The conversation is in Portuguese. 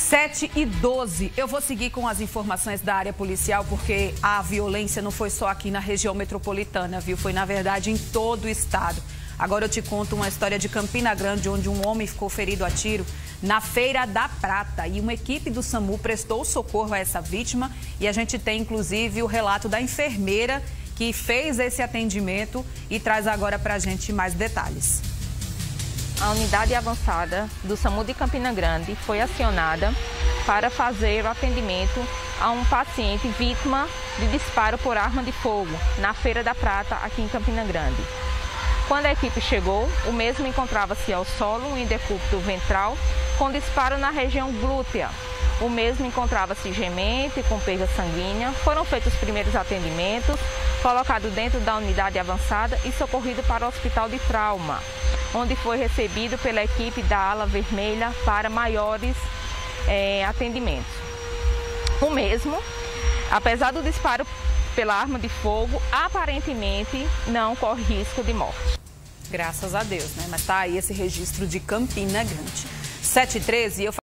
7h12. Eu vou seguir com as informações da área policial, porque a violência não foi só aqui na região metropolitana, viu? Foi, na verdade, em todo o estado. Agora eu te conto uma história de Campina Grande, onde um homem ficou ferido a tiro na Feira da Prata. E uma equipe do SAMU prestou socorro a essa vítima. E a gente tem, inclusive, o relato da enfermeira que fez esse atendimento e traz agora pra gente mais detalhes. A unidade avançada do SAMU de Campina Grande foi acionada para fazer o atendimento a um paciente vítima de disparo por arma de fogo na Feira da Prata, aqui em Campina Grande. Quando a equipe chegou, o mesmo encontrava-se ao solo, em decúbito ventral, com disparo na região glútea. O mesmo encontrava-se gemente, com perda sanguínea. Foram feitos os primeiros atendimentos, colocado dentro da unidade avançada e socorrido para o hospital de trauma, onde foi recebido pela equipe da ala vermelha para maiores atendimentos. O mesmo, apesar do disparo pela arma de fogo, aparentemente não corre risco de morte. Graças a Deus, né? Mas tá aí esse registro de Campina Grande. 7h13, eu